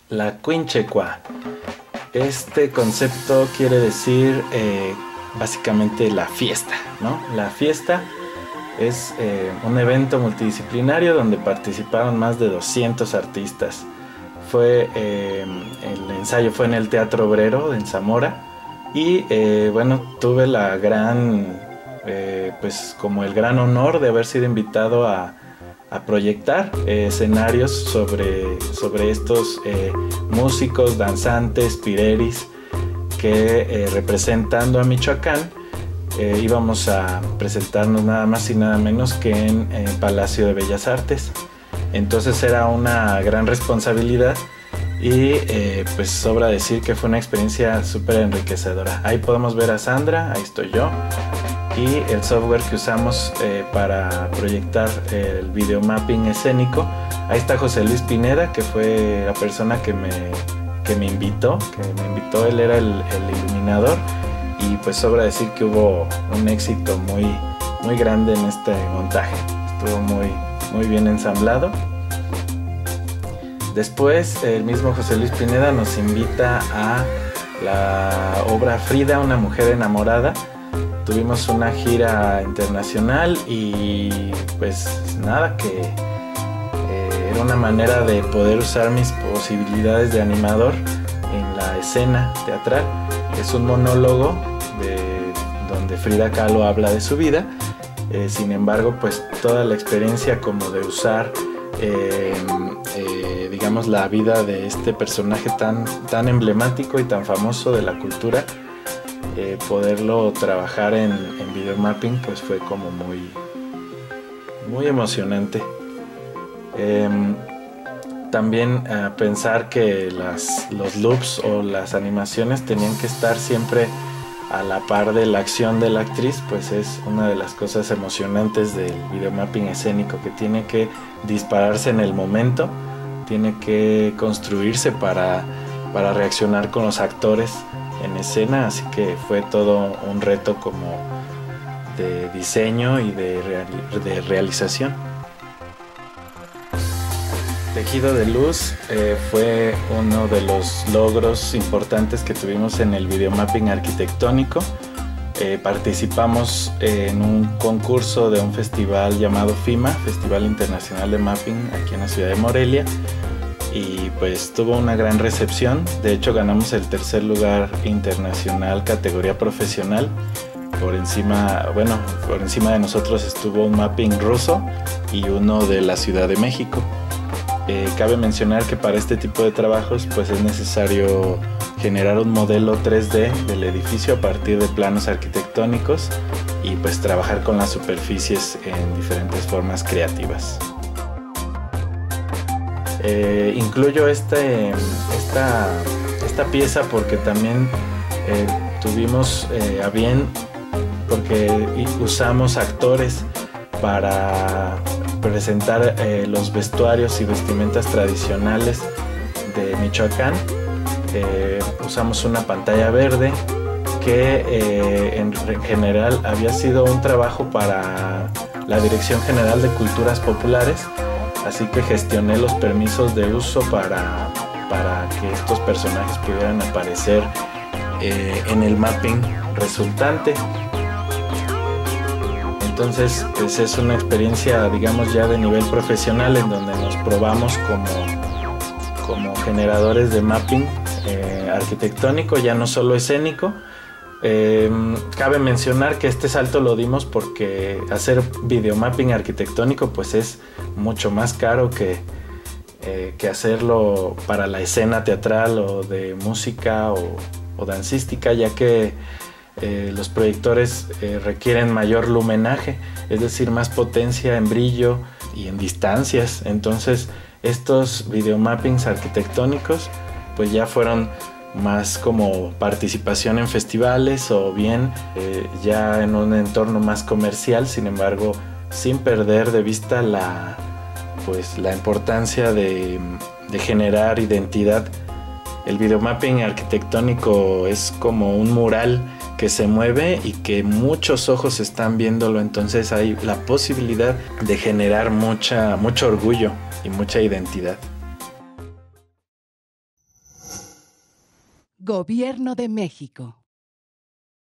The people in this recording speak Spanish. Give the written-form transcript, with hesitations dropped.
La Quinchecua. Este concepto quiere decir básicamente la fiesta, ¿no? La fiesta es un evento multidisciplinario donde participaron más de 200 artistas. El ensayo fue en el Teatro Obrero en Zamora y bueno, tuve la gran, pues como el gran honor de haber sido invitado a proyectar escenarios sobre estos músicos, danzantes, pireris que representando a Michoacán íbamos a presentarnos nada más y nada menos que en Palacio de Bellas Artes. Entonces era una gran responsabilidad y pues sobra decir que fue una experiencia súper enriquecedora. Ahí podemos ver a Sandra, ahí estoy yo, y el software que usamos para proyectar el videomapping escénico. Ahí está José Luis Pineda, que fue la persona que me invitó, él era el iluminador, y pues sobra decir que hubo un éxito muy grande en este montaje. Estuvo muy bien ensamblado. Después el mismo José Luis Pineda nos invita a la obra Frida, una mujer enamorada. Tuvimos una gira internacional y pues nada, que era una manera de poder usar mis posibilidades de animador en la escena teatral. Es un monólogo donde Frida Kahlo habla de su vida. Sin embargo, pues toda la experiencia como de usar digamos la vida de este personaje tan emblemático y tan famoso de la cultura, poderlo trabajar en videomapping pues fue como muy emocionante. También pensar que los loops o las animaciones tenían que estar siempre a la par de la acción de la actriz, pues es una de las cosas emocionantes del videomapping escénico, que tiene que dispararse en el momento, tiene que construirse para reaccionar con los actores en escena, así que fue todo un reto como de diseño y de realización. Tejido de Luz fue uno de los logros importantes que tuvimos en el videomapping arquitectónico. Participamos en un concurso de un festival llamado FIMA, Festival Internacional de Mapping, aquí en la ciudad de Morelia, y pues tuvo una gran recepción. De hecho, ganamos el tercer lugar internacional categoría profesional. Por encima de nosotros estuvo un mapping ruso y uno de la Ciudad de México. Cabe mencionar que para este tipo de trabajos pues es necesario generar un modelo 3D del edificio a partir de planos arquitectónicos y pues trabajar con las superficies en diferentes formas creativas. Incluyo esta pieza porque también tuvimos a bien, porque usamos actores para presentar los vestuarios y vestimentas tradicionales de Michoacán. Usamos una pantalla verde que en general había sido un trabajo para la Dirección General de Culturas Populares, así que gestioné los permisos de uso para que estos personajes pudieran aparecer en el mapping resultante. Entonces pues es una experiencia, digamos, ya de nivel profesional, en donde nos probamos como generadores de mapping arquitectónico, ya no solo escénico. Cabe mencionar que este salto lo dimos porque hacer videomapping arquitectónico pues es mucho más caro que hacerlo para la escena teatral o de música o dancística, ya que los proyectores requieren mayor lumenaje, es decir, más potencia en brillo y en distancias. Entonces estos videomappings arquitectónicos pues ya fueron más como participación en festivales o bien ya en un entorno más comercial, sin embargo sin perder de vista la importancia de generar identidad. El videomapping arquitectónico es como un mural que se mueve y que muchos ojos están viéndolo, entonces hay la posibilidad de generar mucho orgullo y mucha identidad. Gobierno de México.